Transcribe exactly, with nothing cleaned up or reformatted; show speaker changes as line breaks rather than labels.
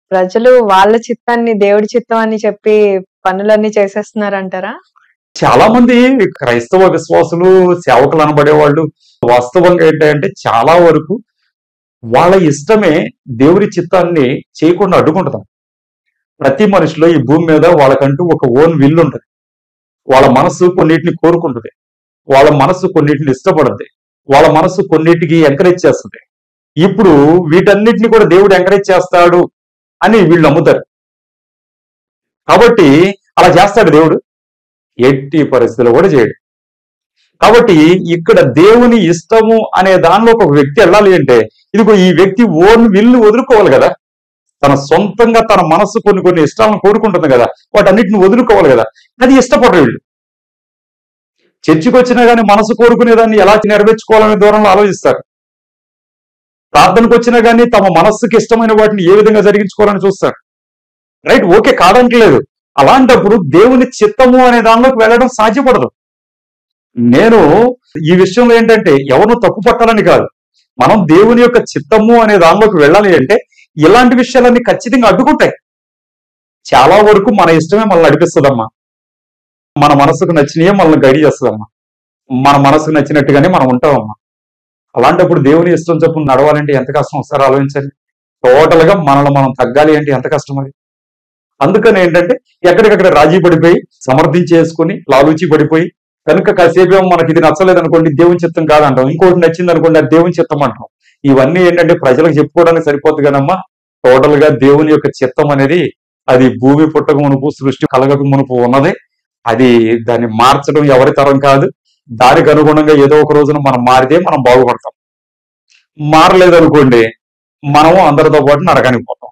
ప్రజలు వాళ్ళ చిత్తాన్ని దేవుడి చిత్తం అని చెప్పి పనులన్నీ చేసేస్తున్నారంటారా?
చాలా మంది క్రైస్తవ విశ్వాసులు, సేవకులు అనబడేవాళ్ళు వాస్తవంగా ఏంటంటే చాలా వరకు వాళ్ళ ఇష్టమే దేవుడి చిత్తాన్ని చేయకుండా అడ్డుకుంటున్నారు. ప్రతి మనిషిలో ఈ భూమి మీద వాళ్ళకంటూ ఒక ఓన్ విల్ ఉంటుంది. వాళ్ళ మనసు కొన్నిటిని కోరుకుంటుంది. వాళ్ళ మనసు కొన్నిటిని ఇష్టపడుతుంది. వాళ్ళ మనసు కొన్నిటికి ఎంకరేజ్ చేస్తుంది. ఇప్పుడు వీటన్నిటిని కూడా దేవుడు ఎంకరేజ్ చేస్తాడు అని వీళ్ళు నమ్ముతారు. కాబట్టి అలా చేస్తాడు దేవుడు? ఎట్టి పరిస్థితుల్లో కూడా చేయడు. కాబట్టి ఇక్కడ దేవుని ఇష్టము అనే దానిలో ఒక వ్యక్తి వెళ్ళాలి అంటే ఇదిగో ఈ వ్యక్తి ఓన్ విల్లు వదులుకోవాలి కదా. తన సొంతంగా తన మనస్సు కొన్ని కొన్ని ఇష్టాలను కోరుకుంటుంది కదా, వాటన్నిటిని వదులుకోవాలి కదా. అది ఇష్టపడరు వీళ్ళు. చర్చికి వచ్చినా కానీ మనసు కోరుకునేదాన్ని ఎలా నెరవేర్చుకోవాలనే దూరంలో ఆలోచిస్తారు. ప్రార్థనకు వచ్చినా కానీ తమ మనస్సుకి ఇష్టమైన వాటిని ఏ విధంగా జరిగించుకోవాలని చూస్తారు. రైట్, ఓకే, కాదంటలేదు. అలాంటప్పుడు దేవుని చిత్తము అనే దానిలోకి వెళ్ళడం సాధ్యపడదు. నేను ఈ విషయంలో ఏంటంటే ఎవరిని తప్పు పట్టాలని కాదు, మనం దేవుని యొక్క చిత్తము అనే దానిలోకి వెళ్ళాలి అంటే ఇలాంటి విషయాలన్నీ ఖచ్చితంగా అడ్డుకుంటాయి. చాలా వరకు మన ఇష్టమే మనల్ని నడిపిస్తుందమ్మా. మన మనసుకు నచ్చినయే మనల్ని గైడ్ చేస్తుందమ్మా. మన మనసుకు నచ్చినట్టుగానే మనం ఉంటామమ్మా. అలాంటప్పుడు దేవుని ఇష్టం చొప్పున నడవాలంటే ఎంత కష్టం ఒకసారి ఆలోచించండి. టోటల్ గా మనల్ని మనం తగ్గాలి అంటే ఎంత కష్టం అది. అందుకని ఏంటంటే ఎక్కడికక్కడ రాజీ పడిపోయి సమర్థించేసుకుని లాలూచి పడిపోయి కనుక కాసేపేమో మనకి ఇది నచ్చలేదు అనుకోండి, దేవుని చిత్తం కాదంటాం. ఇంకోటి నచ్చింది అనుకోండి, అది దేవుని చిత్తం అంటాం. ఇవన్నీ ఏంటంటే ప్రజలకు చెప్పుకోవడానికి సరిపోద్ది కదమ్మా. టోటల్ గా దేవుని యొక్క చిత్తం అనేది అది భూమి పుట్టక మునుపు, సృష్టి కలగక మునుపు ఉన్నది. అది దాన్ని మార్చడం ఎవరి తరం కాదు. దానికి అనుగుణంగా ఏదో ఒక రోజున మనం మారితే మనం బాగుపడతాం. మారలేదనుకోండి, మనము అందరితో పాటు నరకానికి పోతాం.